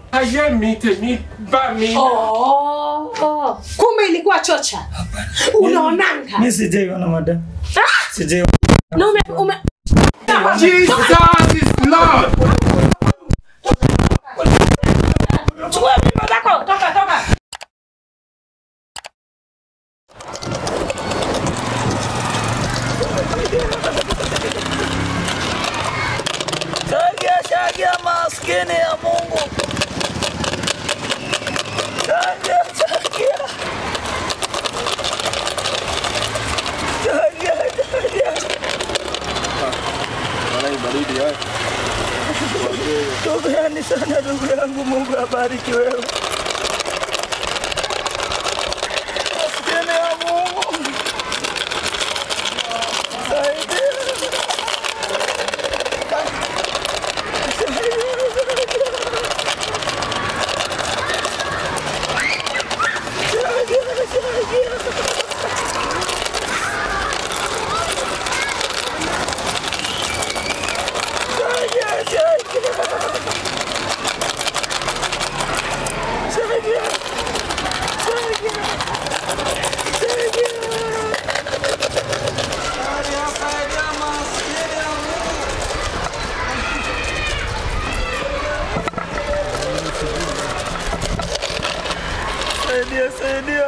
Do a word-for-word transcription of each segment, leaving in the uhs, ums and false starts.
Aye mite mi ba mi. Oh, oh. Kumbe ilikuwa chocha. Unaonanga. Mimi sijaiona madam. Ah! Sijaiona. No ume ume. Jesus is Lord. Chukua mimba zako. Toka toka. Shagia shagia maskini ya Mungu. Shagia shagia. Shagia shagia. Wala baridi ya. Shukrani sana ndugu yangu, Mungu abariki wewe. Maskini ya Mungu. Saidia. Saidia, saidia.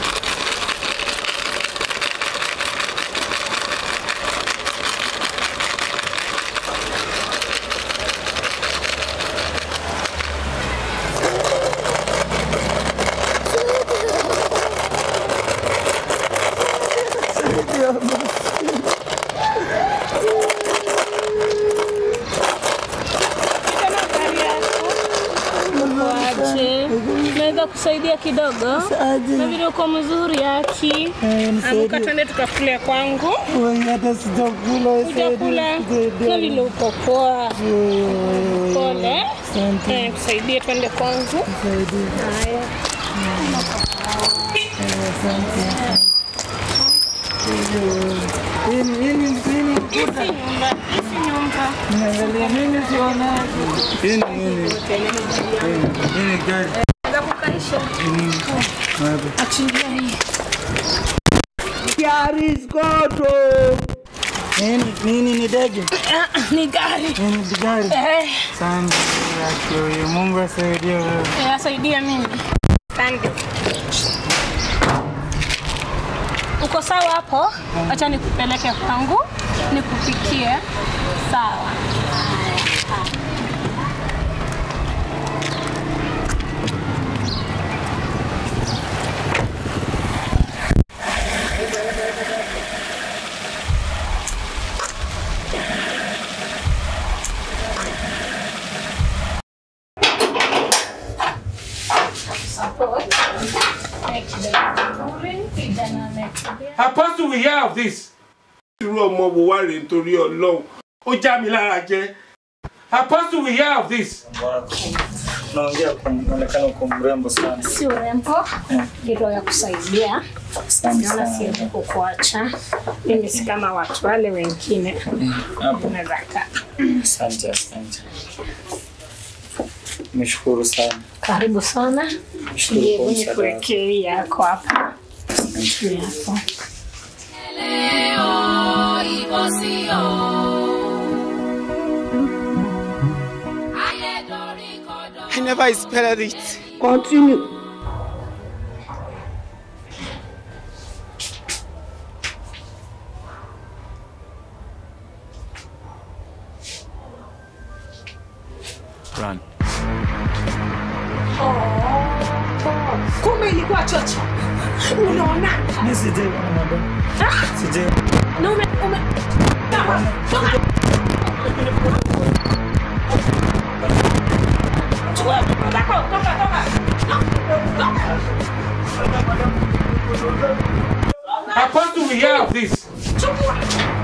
Naweza kusaidia kidogo. Na vile uko mzuri yaki. Amuka twende tukakule kwangu. Wewe hata sijakula. Sijakula. Na vile uko poa. Pole. Eh, kusaidie twende kwangu. Haya. Ini ini ini Isi nyumba, isi nyumba. naangalia mimi siona. Ini ini. Ini gari. Za kukaisha. Achilia hii. Gari skoto. Nini nini ni dege? Ni gari. Nini ni gari? Eh. Asante yake, Mungu asaidie wewe. Eh, asaidia mimi. Asante. Uko sawa hapo? Acha nikupeleke kwangu, nikupikie. Sawa. Apostle, we hear of this. Apostle, we hear of this. Naongea kuonekana uko mrembo sana. Si urembo, ndio ya kusaidia. Naona siwezi kukuacha. Mimi si kama watu wale wengine. Hapo naweza kaa. Asante, asante. Nimeshukuru sana. Karibu sana. Nishukuru kwa msaada. Nikuwekee yako hapa. Yako. I never expected it. Continue. Run. Kumbe ilikuwa chocha. Unaona? Mimi sijaiona madam. Ah! Sijaiona. No ume ume. Toka. Toka. Chukua mimba zako. Toka toka. Toka. Apostle, we hear of this. Chukua.